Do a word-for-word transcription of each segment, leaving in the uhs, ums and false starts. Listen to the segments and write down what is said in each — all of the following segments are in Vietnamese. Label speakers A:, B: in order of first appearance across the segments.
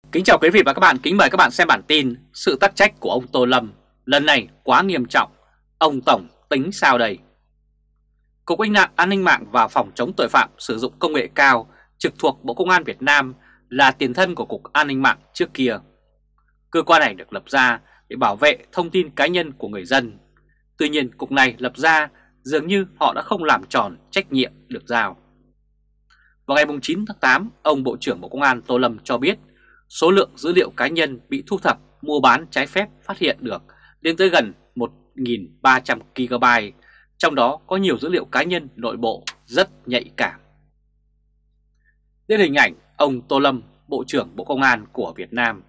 A: Kính chào quý vị và các bạn, kính mời các bạn xem bản tin sự tắc trách của ông Tô Lâm lần này quá nghiêm trọng, ông Tổng tính sao đây? Cục An ninh mạng và Phòng chống tội phạm sử dụng công nghệ cao trực thuộc Bộ Công an Việt Nam là tiền thân của Cục An ninh mạng trước kia. Cơ quan này được lập ra để bảo vệ thông tin cá nhân của người dân. Tuy nhiên, cục này lập ra dường như họ đã không làm tròn trách nhiệm được giao. Vào ngày chín tháng tám, ông Bộ trưởng Bộ Công an Tô Lâm cho biết số lượng dữ liệu cá nhân bị thu thập mua bán trái phép phát hiện được lên tới gần một nghìn ba trăm ki ga bai, trong đó có nhiều dữ liệu cá nhân nội bộ rất nhạy cảm. Đây là hình ảnh ông Tô Lâm, Bộ trưởng Bộ Công an của Việt Nam.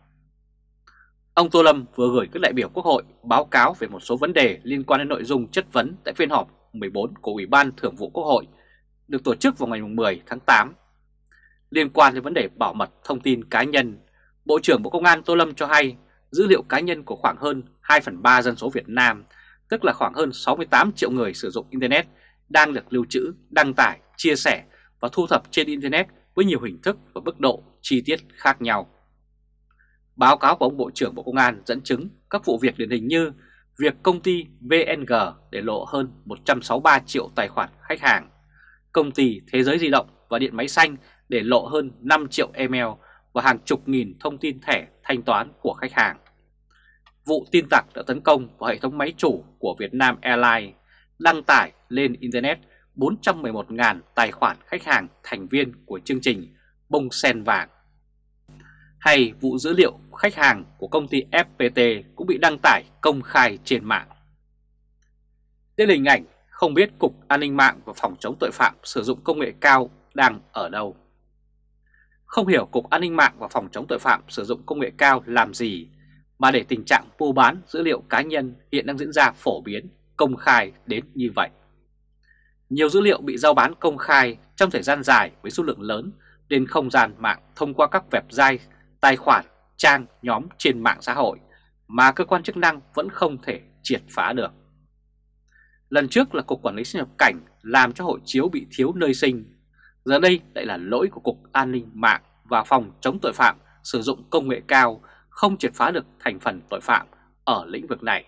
A: Ông Tô Lâm vừa gửi các đại biểu Quốc hội báo cáo về một số vấn đề liên quan đến nội dung chất vấn tại phiên họp mười bốn của Ủy ban Thường vụ Quốc hội được tổ chức vào ngày mười tháng tám. Liên quan đến vấn đề bảo mật thông tin cá nhân, Bộ trưởng Bộ Công an Tô Lâm cho hay dữ liệu cá nhân của khoảng hơn hai phần ba dân số Việt Nam, tức là khoảng hơn sáu mươi tám triệu người sử dụng Internet, đang được lưu trữ, đăng tải, chia sẻ và thu thập trên Internet với nhiều hình thức và mức độ chi tiết khác nhau. Báo cáo của ông Bộ trưởng Bộ Công an dẫn chứng các vụ việc điển hình như việc công ty vê en giê để lộ hơn một trăm sáu mươi ba triệu tài khoản khách hàng, công ty Thế giới di động và điện máy xanh để lộ hơn năm triệu email và hàng chục nghìn thông tin thẻ thanh toán của khách hàng. Vụ tin tặc đã tấn công vào hệ thống máy chủ của Vietnam Airlines, đăng tải lên Internet bốn trăm mười một nghìn tài khoản khách hàng thành viên của chương trình bông sen vàng. Hay vụ dữ liệu khách hàng của công ty ép pê tê cũng bị đăng tải công khai trên mạng. Đây là hình ảnh không biết Cục An ninh mạng và Phòng chống tội phạm sử dụng công nghệ cao đang ở đâu. Không hiểu Cục An ninh mạng và Phòng chống tội phạm sử dụng công nghệ cao làm gì mà để tình trạng mua bán dữ liệu cá nhân hiện đang diễn ra phổ biến, công khai đến như vậy. Nhiều dữ liệu bị giao bán công khai trong thời gian dài với số lượng lớn lên không gian mạng thông qua các website, tài khoản, trang, nhóm trên mạng xã hội mà cơ quan chức năng vẫn không thể triệt phá được. Lần trước là Cục Quản lý xuất nhập cảnh làm cho hộ chiếu bị thiếu nơi sinh. Giờ đây lại là lỗi của Cục An ninh mạng và Phòng chống tội phạm sử dụng công nghệ cao không triệt phá được thành phần tội phạm ở lĩnh vực này.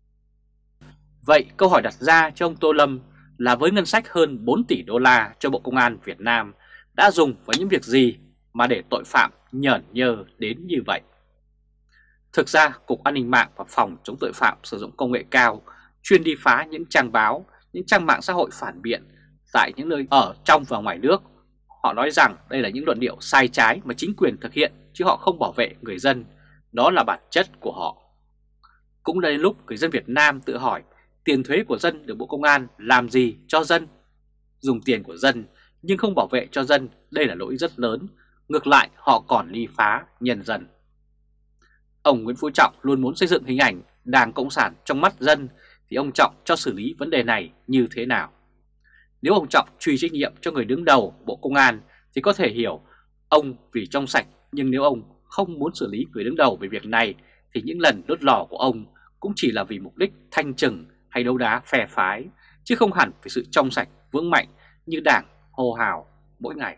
A: Vậy câu hỏi đặt ra cho ông Tô Lâm là với ngân sách hơn bốn tỷ đô la cho Bộ Công an Việt Nam đã dùng vào những việc gì mà để tội phạm nhởn nhơ đến như vậy? Thực ra Cục An ninh mạng và Phòng chống tội phạm sử dụng công nghệ cao chuyên đi phá những trang báo, những trang mạng xã hội phản biện tại những nơi ở trong và ngoài nước. Họ nói rằng đây là những luận điệu sai trái mà chính quyền thực hiện chứ họ không bảo vệ người dân. Đó là bản chất của họ. Cũng đến lúc người dân Việt Nam tự hỏi tiền thuế của dân được Bộ Công an làm gì cho dân? Dùng tiền của dân nhưng không bảo vệ cho dân, đây là lỗi rất lớn. Ngược lại họ còn ly phá nhân dân. Ông Nguyễn Phú Trọng luôn muốn xây dựng hình ảnh Đảng Cộng sản trong mắt dân thì ông Trọng cho xử lý vấn đề này như thế nào? Nếu ông Trọng truy trách nhiệm cho người đứng đầu Bộ Công an thì có thể hiểu ông vì trong sạch, nhưng nếu ông không muốn xử lý người đứng đầu về việc này thì những lần đốt lò của ông cũng chỉ là vì mục đích thanh trừng hay đấu đá phe phái, chứ không hẳn vì sự trong sạch vững mạnh như Đảng hô hào mỗi ngày.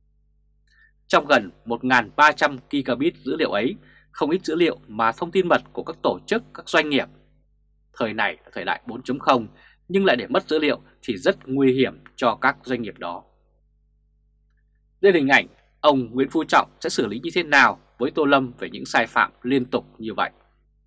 A: Trong gần một nghìn ba trăm ki ga bai dữ liệu ấy, không ít dữ liệu mà thông tin mật của các tổ chức, các doanh nghiệp. Thời này là thời đại bốn chấm không, nhưng lại để mất dữ liệu thì rất nguy hiểm cho các doanh nghiệp đó. Đây là hình ảnh ông Nguyễn Phú Trọng sẽ xử lý như thế nào với Tô Lâm về những sai phạm liên tục như vậy.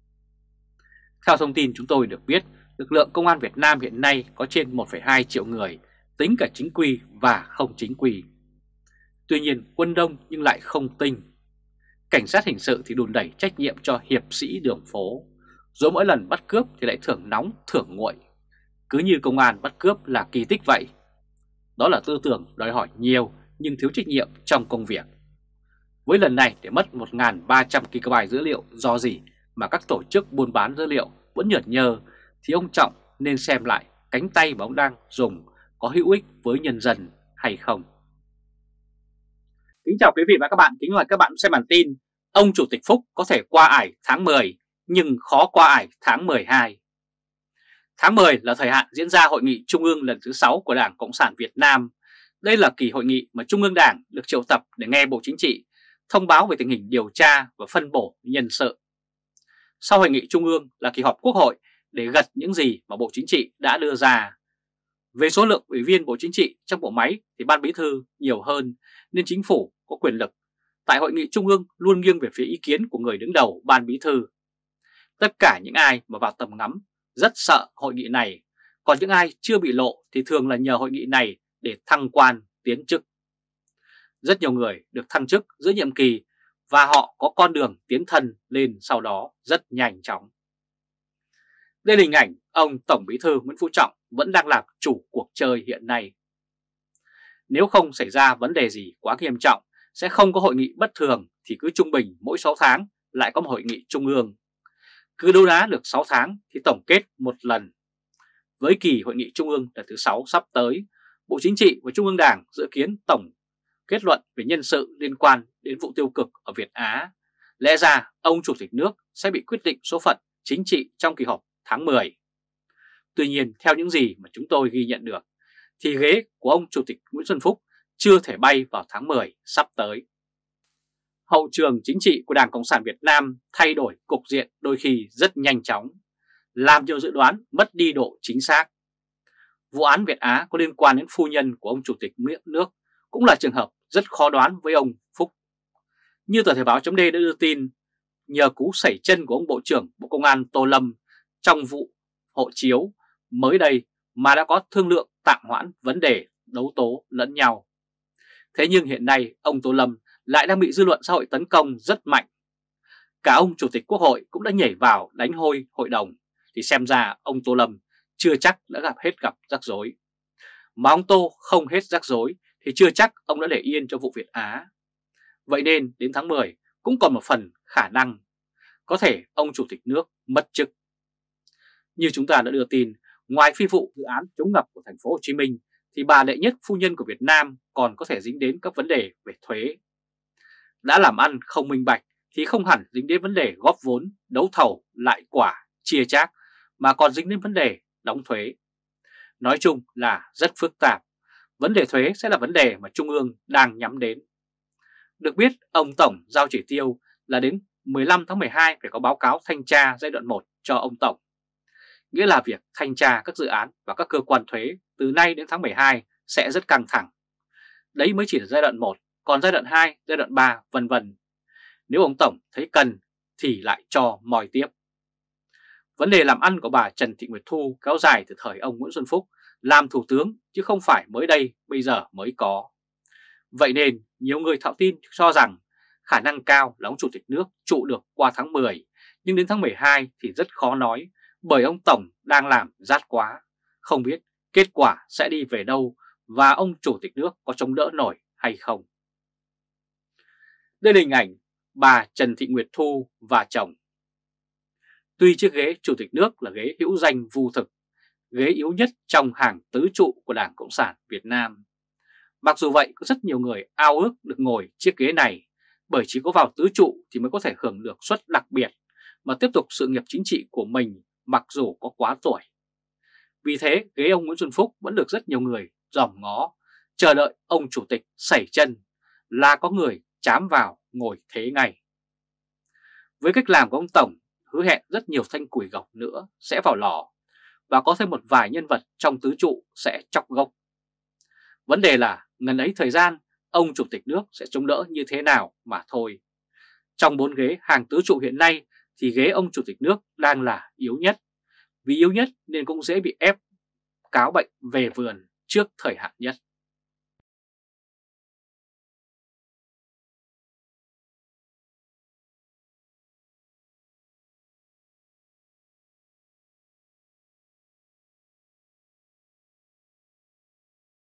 A: Theo thông tin chúng tôi được biết, lực lượng công an Việt Nam hiện nay có trên một phẩy hai triệu người, tính cả chính quy và không chính quy. Tuy nhiên quân đông nhưng lại không tinh. Cảnh sát hình sự thì đùn đẩy trách nhiệm cho hiệp sĩ đường phố, rồi mỗi lần bắt cướp thì lại thưởng nóng thưởng nguội. Cứ như công an bắt cướp là kỳ tích vậy. Đó là tư tưởng đòi hỏi nhiều nhưng thiếu trách nhiệm trong công việc. Với lần này để mất một nghìn ba trăm ki ga bai dữ liệu do gì mà các tổ chức buôn bán dữ liệu vẫn nhởn nhơ thì ông Trọng nên xem lại cánh tay mà ông đang dùng có hữu ích với nhân dân hay không. Kính chào quý vị và các bạn, kính mời các bạn xem bản tin ông Chủ tịch Phúc có thể qua ải tháng mười nhưng khó qua ải tháng mười hai. Tháng mười là thời hạn diễn ra hội nghị Trung ương lần thứ sáu của Đảng Cộng sản Việt Nam. Đây là kỳ hội nghị mà Trung ương Đảng được triệu tập để nghe Bộ Chính trị thông báo về tình hình điều tra và phân bổ nhân sự. Sau hội nghị trung ương là kỳ họp Quốc hội để gật những gì mà Bộ Chính trị đã đưa ra. Về số lượng ủy viên Bộ Chính trị trong bộ máy thì Ban Bí thư nhiều hơn nên chính phủ có quyền lực. Tại hội nghị trung ương luôn nghiêng về phía ý kiến của người đứng đầu Ban Bí thư. Tất cả những ai mà vào tầm ngắm rất sợ hội nghị này, còn những ai chưa bị lộ thì thường là nhờ hội nghị này để thăng quan tiến chức. Rất nhiều người được thăng chức giữa nhiệm kỳ và họ có con đường tiến thân lên sau đó rất nhanh chóng. Đây là hình ảnh ông Tổng Bí thư Nguyễn Phú Trọng vẫn đang làm chủ cuộc chơi hiện nay. Nếu không xảy ra vấn đề gì quá nghiêm trọng, sẽ không có hội nghị bất thường thì cứ trung bình mỗi sáu tháng lại có một hội nghị trung ương. Cứ đấu đá được sáu tháng thì tổng kết một lần. Với kỳ hội nghị trung ương lần thứ sáu sắp tới, Bộ Chính trị và Trung ương Đảng dự kiến tổng kết luận về nhân sự liên quan đến vụ tiêu cực ở Việt Á. Lẽ ra ông Chủ tịch nước sẽ bị quyết định số phận chính trị trong kỳ họp tháng mười. Tuy nhiên, theo những gì mà chúng tôi ghi nhận được, thì ghế của ông Chủ tịch Nguyễn Xuân Phúc chưa thể bay vào tháng mười sắp tới. Hậu trường chính trị của Đảng Cộng sản Việt Nam thay đổi cục diện đôi khi rất nhanh chóng, làm nhiều dự đoán mất đi độ chính xác. Vụ án Việt Á có liên quan đến phu nhân của ông Chủ tịch nước cũng là trường hợp rất khó đoán với ông Phúc. Như tờ Thời báo chấm D đã đưa tin, nhờ cú sẩy chân của ông Bộ trưởng Bộ Công an Tô Lâm trong vụ hộ chiếu mới đây mà đã có thương lượng tạm hoãn vấn đề đấu tố lẫn nhau. Thế nhưng hiện nay ông Tô Lâm lại đang bị dư luận xã hội tấn công rất mạnh. Cả ông Chủ tịch Quốc hội cũng đã nhảy vào đánh hôi hội đồng, thì xem ra ông Tô Lâm chưa chắc đã gặp hết gặp rắc rối. Mà ông Tô không hết rắc rối thì chưa chắc ông đã để yên cho vụ Việt Á. Vậy nên đến tháng mười cũng còn một phần khả năng có thể ông Chủ tịch nước mất chức. Như chúng ta đã đưa tin, ngoài phi vụ dự án chống ngập của thành phố Hồ Chí Minh thì bà đệ nhất phu nhân của Việt Nam còn có thể dính đến các vấn đề về thuế. Đã làm ăn không minh bạch thì không hẳn dính đến vấn đề góp vốn, đấu thầu, lại quả, chia chác, mà còn dính đến vấn đề đóng thuế. Nói chung là rất phức tạp. Vấn đề thuế sẽ là vấn đề mà Trung ương đang nhắm đến. Được biết, ông Tổng giao chỉ tiêu là đến mười lăm tháng mười hai phải có báo cáo thanh tra giai đoạn một cho ông Tổng. Nghĩa là việc thanh tra các dự án và các cơ quan thuế từ nay đến tháng mười hai sẽ rất căng thẳng. Đấy mới chỉ là giai đoạn một, còn giai đoạn hai, giai đoạn ba, vân vân. Nếu ông Tổng thấy cần thì lại cho moi tiếp. Vấn đề làm ăn của bà Trần Thị Nguyệt Thu kéo dài từ thời ông Nguyễn Xuân Phúc làm thủ tướng chứ không phải mới đây bây giờ mới có. Vậy nên nhiều người thạo tin cho rằng khả năng cao là ông Chủ tịch nước trụ được qua tháng mười, nhưng đến tháng mười hai thì rất khó nói bởi ông Tổng đang làm rát quá, không biết kết quả sẽ đi về đâu và ông Chủ tịch nước có chống đỡ nổi hay không. Đây là hình ảnh bà Trần Thị Nguyệt Thu và chồng. Tuy chiếc ghế Chủ tịch nước là ghế hữu danh vô thực, ghế yếu nhất trong hàng tứ trụ của Đảng Cộng sản Việt Nam. Mặc dù vậy, có rất nhiều người ao ước được ngồi chiếc ghế này, bởi chỉ có vào tứ trụ thì mới có thể hưởng được suất đặc biệt mà tiếp tục sự nghiệp chính trị của mình mặc dù có quá tuổi. Vì thế, ghế ông Nguyễn Xuân Phúc vẫn được rất nhiều người dòm ngó, chờ đợi ông Chủ tịch sẩy chân là có người chám vào ngồi thế ngay. Với cách làm của ông Tổng, hứa hẹn rất nhiều thanh củi gọc nữa sẽ vào lò và có thêm một vài nhân vật trong tứ trụ sẽ chọc gốc. Vấn đề là ngần ấy thời gian ông Chủ tịch nước sẽ chống đỡ như thế nào mà thôi. Trong bốn ghế hàng tứ trụ hiện nay thì ghế ông Chủ tịch nước đang là yếu nhất. Vì yếu nhất nên cũng dễ bị ép cáo bệnh về vườn trước thời hạn nhất.